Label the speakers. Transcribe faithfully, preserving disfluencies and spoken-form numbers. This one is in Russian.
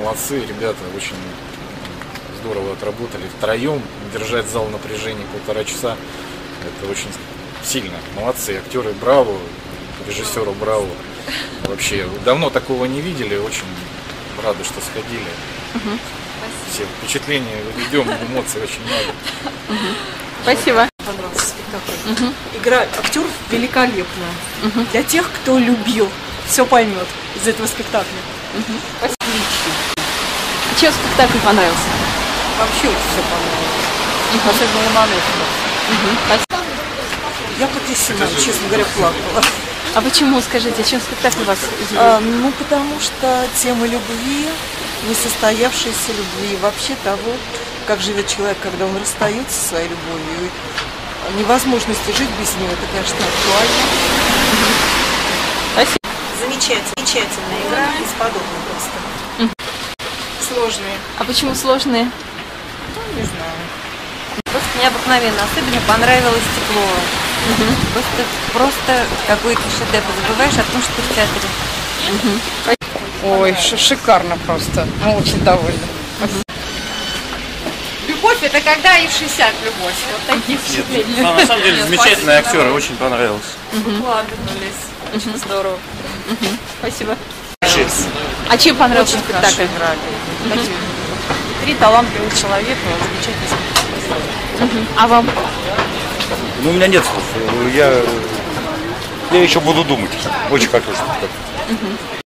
Speaker 1: Молодцы, ребята, очень здорово отработали втроем. Держать зал в напряжении полтора часа, это очень сильно. Молодцы, актеры браво, режиссеру браво. Вообще, давно такого не видели, очень рады, что сходили. Угу. Все впечатления ведем, эмоций очень много.
Speaker 2: Угу. Спасибо.
Speaker 3: Понравился спектакль.
Speaker 2: Угу.
Speaker 3: Игра актеров великолепная.
Speaker 2: Угу.
Speaker 3: Для тех, кто любил, все поймет из этого спектакля.
Speaker 2: Угу. Отлично. А чем спектакль понравился?
Speaker 3: Вообще очень все понравилось.
Speaker 2: Угу.
Speaker 3: Особенно Ломоносова.
Speaker 2: Угу.
Speaker 3: Я потрясена, честно говоря, плакала.
Speaker 2: А почему, скажите, чем спектакль вас удивил?
Speaker 3: А, ну, потому что тема любви, несостоявшейся любви, вообще того, как живет человек, когда он расстается со своей любовью, и невозможности жить без нее, это, конечно, актуально.
Speaker 2: Спасибо.
Speaker 3: Замечательная, замечательная игра, бесподобно просто.
Speaker 2: Угу.
Speaker 3: Сложные.
Speaker 2: А почему сложные?
Speaker 3: Ну, не знаю.
Speaker 4: Просто необыкновенно. Особенно понравилось тепло.
Speaker 2: Угу.
Speaker 4: Просто, просто какой-то шедевр. Забываешь о том, что ты в театре.
Speaker 2: Угу.
Speaker 5: Ой, шикарно просто. Мы очень довольны.
Speaker 2: Любовь — это когда и в шестьдесят любовь. Вот такие впечатления.
Speaker 6: А, на самом деле замечательные актеры, очень понравилось.
Speaker 3: Вкладывались. Очень здорово.
Speaker 2: Угу. Спасибо. А чем понравился
Speaker 3: Очень
Speaker 2: спектакль?
Speaker 3: хорошо играли.
Speaker 2: Угу.
Speaker 3: Три талантливых человека, замечательный спектакль.
Speaker 2: Угу. А вам?
Speaker 7: Ну, у меня нет слов. Я, я еще буду думать. Очень хороший спектакль.
Speaker 2: Угу.